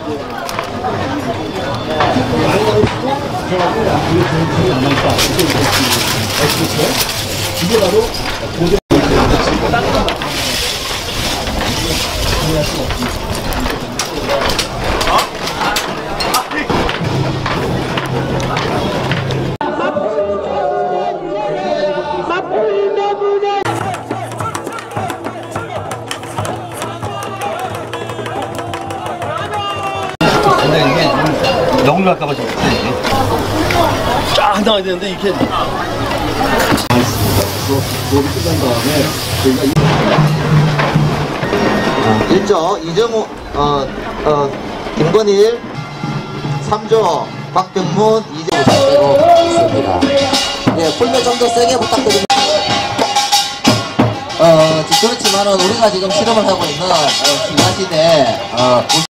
이게 바로 고대 근데 이게 너무 갈까봐 지금 쫙 나와야 되는데 이렇게 수업이 끝난 다음에 저희가 1조 이정우 김건일 3조 박병문 2조 되고 있습니다. 네, 불매 좀 더 세게 부탁드립니다. 그렇지만은 우리가 지금 실험을 하고 있는 기가시대